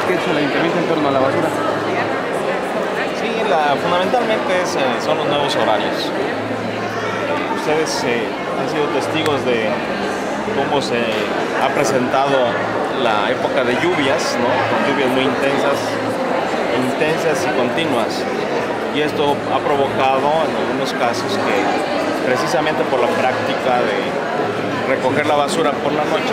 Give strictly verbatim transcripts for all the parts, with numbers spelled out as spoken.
que ha hecho el ayuntamiento en torno a la basura? Sí, la, fundamentalmente es, eh, son los nuevos horarios. Ustedes eh, han sido testigos de cómo se ha presentado la época de lluvias, ¿no? Con lluvias muy intensas, intensas y continuas. Y esto ha provocado en algunos casos que precisamente por la práctica de recoger la basura por la noche,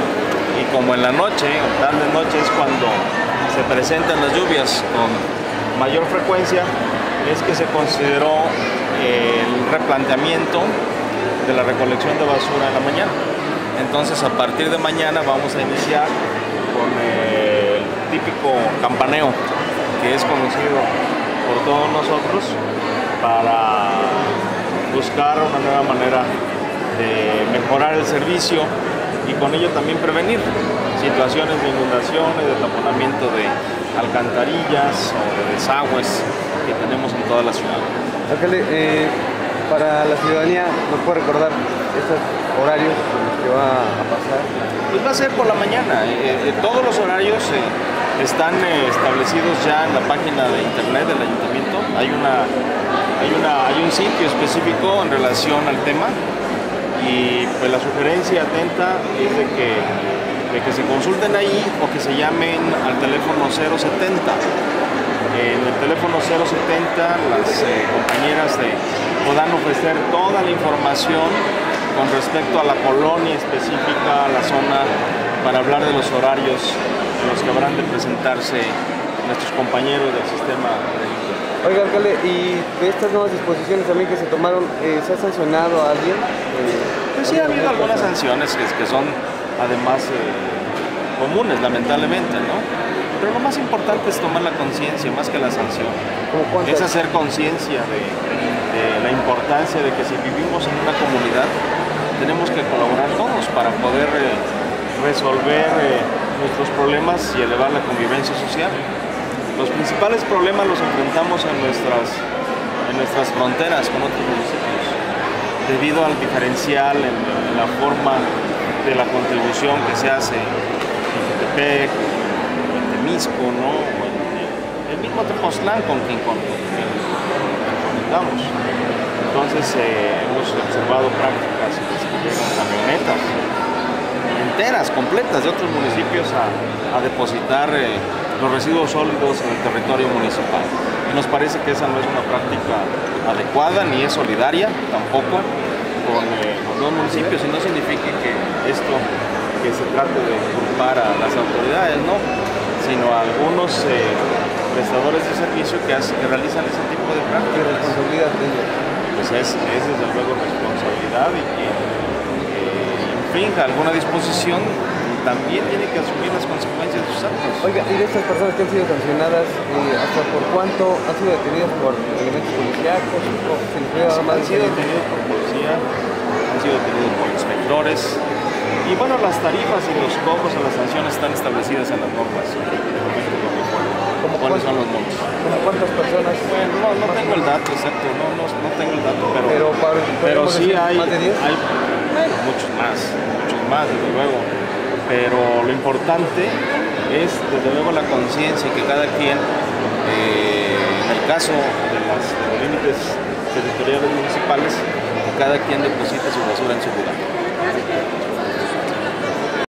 y como en la noche, tarde noche es cuando se presentan las lluvias con mayor frecuencia, es que se consideró el replanteamiento de la recolección de basura en la mañana. Entonces a partir de mañana vamos a iniciar con el típico campaneo que es conocido por todos nosotros para buscar una nueva manera de mejorar el servicio y con ello también prevenir situaciones de inundaciones, de taponamiento de alcantarillas o de desagües que tenemos en toda la ciudad. Alcalde, eh, para la ciudadanía, ¿nos puede recordar estos horarios en los que va a pasar? Pues va a ser por la mañana. Eh, eh, todos los horarios eh, están eh, establecidos ya en la página de internet del ayuntamiento. Hay, una, hay, una, hay un sitio específico en relación al tema y pues la sugerencia atenta es de que, de que se consulten ahí o que se llamen al teléfono cero setenta. En el teléfono cero setenta las eh, compañeras de, podrán ofrecer toda la información con respecto a la colonia específica, a la zona, para hablar de los horarios en los que habrán de presentarse nuestros compañeros del sistema. Oiga, alcalde, y de estas nuevas disposiciones también que se tomaron, eh, ¿se ha sancionado a alguien? Eh, pues sí, ha habido algunas sanciones que, que son además eh, comunes, lamentablemente, ¿no? Pero lo más importante es tomar la conciencia, más que la sanción. Es hacer conciencia de, de la importancia de que si vivimos en una comunidad, tenemos que colaborar todos para poder eh, resolver eh, nuestros problemas y elevar la convivencia social. Los principales problemas los enfrentamos en nuestras, en nuestras fronteras con otros municipios, debido al diferencial en, en la forma de la contribución que se hace en Jutepec, en Temisco, ¿no? O en el mismo Tepoztlán con quien conectamos. Entonces eh, hemos observado prácticas en las que llegan camionetas enteras, completas de otros municipios a, a depositar eh, los residuos sólidos en el territorio municipal. Y nos parece que esa no es una práctica adecuada ni es solidaria tampoco con eh, los dos municipios, y no significa que esto que se trate de culpar a las autoridades, no, sino a algunos eh, prestadores de servicio que, hace, que realizan ese tipo de prácticas. ¿Qué responsabilidad de ellos? Pues es, es desde luego responsabilidad, y quien eh, infrinja alguna disposición también tiene que asumir las consecuencias de sus actos. Oiga, y de estas personas que han sido sancionadas, eh, ¿hasta por cuánto han sido detenidas por elementos policíacos? ¿O se les puede dar más? Han sido detenidos por policía, han sido detenidos por inspectores, y bueno, las tarifas y los cobros a las sanciones están establecidas en las normas. ¿Cuáles son los montos? ¿Como cuántas personas? Bueno, no, no tengo el dato exacto, no, no, no tengo el dato, pero, pero, para, pero sí hay, ¿más de diez? hay bueno, muchos más, muchos más, desde luego. Pero lo importante es, desde luego, la conciencia que cada quien, eh, en el caso de, las, de los límites territoriales municipales, que cada quien deposite su basura en su lugar.